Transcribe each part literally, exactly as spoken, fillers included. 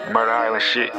Murder Island shit.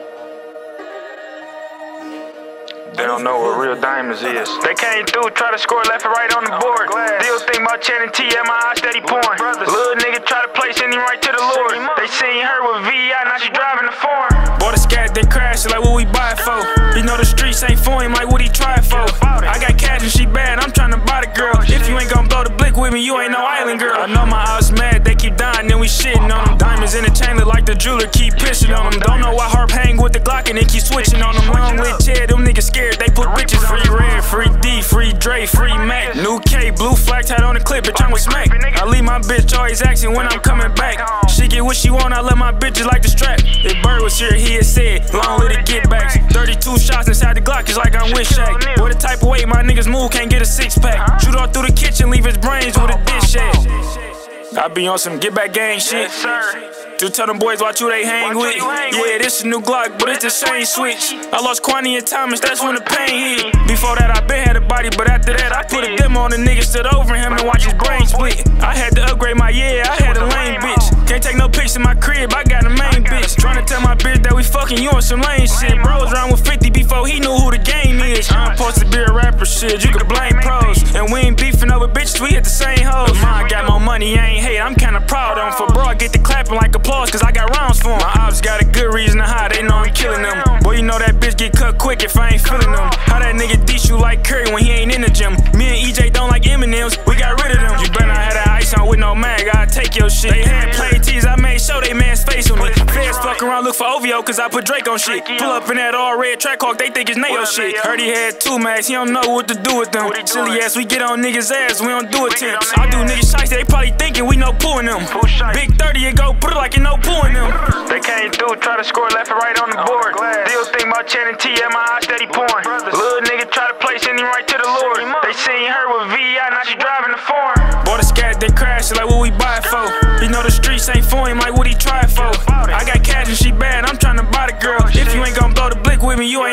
They don't know what real diamonds is. They came through, try to score left and right on the board. Still think about Channing T, and my eyes steady pouring. Little nigga try to play, send him right to the Lord. They seen her with V I, now she driving the foreign. Bought a scat, then crashed, like what we buy it for. You know the streets ain't for him, like what he try for. I got cash and she bad, I'm trying to buy the girl. If you ain't gon' blow the blick with me, you ain't no island girl. I know my eyes mad, they keep dying, then we shitting on them. Diamonds in the chain look like the jeweler keep pissing on them. Don't know why Harp hang with the Glock and they keep switching on them. Long lit chair, them niggas scared, they put bitches. Free Red, free D, free Dre, free Mac. New K, blue flag tied on the clip, bitch, I'm with Smack. I leave my bitch always asking when I'm coming back. She get what she want, I let my bitches like the strap. If Bird was here, he had said, long let it get back. thirty-two shots inside the Glock, it's like I'm with Shaq. Boy, the type of way my niggas move, can't get a six pack. Shoot all through the kitchen, leave his brains with a dish at. I be on some get back gang shit. Just tell them boys watch who they hang with. Yeah, this a new Glock, but it's the same switch. I lost Kwani and Thomas, that's when the pain hit. Before that, I been had a body, but after that, I put a demo on the nigga, stood over him and watch his brain split. I had to upgrade my yeah, I had a lame bitch. Can't take no pics in my crib, I got a main bitch. Tryna tell my bitch that we fucking, you on some lame shit. Bro was around with fifty before he knew who the game is. I'm supposed to be a rapper shit, you can blame pros. And we ain't beefing over bitches, we hit the same hoes. Mine got more money, I ain't hate, I'm kinda proud of him. For bro, I get the clapping like applause, cause I got rounds for him. My ops got a good reason to hide, they know I'm killing them. Boy, you know that bitch get cut quick if I ain't feeling them. How that nigga dish you like Curry when he ain't in the gym. Me and E J don't like M and M's, we got rid of them. You better not have that ice on with no mag, I'll take your shit. They had play tees, I made sure they man's face on me. Feds fuck around, look for O V O, cause I put Drake on shit. Pull up in that all red Trackhawk, they think it's Nayo shit. Heard he had two mags, he don't know what to do with them. Silly ass, we get on niggas' ass, we don't do attempts. I do niggas shiesty, they probably thinking we know pulling them. Big thirty and go put it like you know pulling them. They came through, try to score left and right on the board. Still think about Channing T, and my eyes steady pouring. Little nigga try to play, send him right to the Lord. They seen her with V I, now she driving the foreign. Bought a scat, then crashed, like what we buy it for. You know the streets ain't for him, like what he try for. I got cash and she bad, I'm trying to buy the girl. If you ain't gon' blow the blick with me, you ain't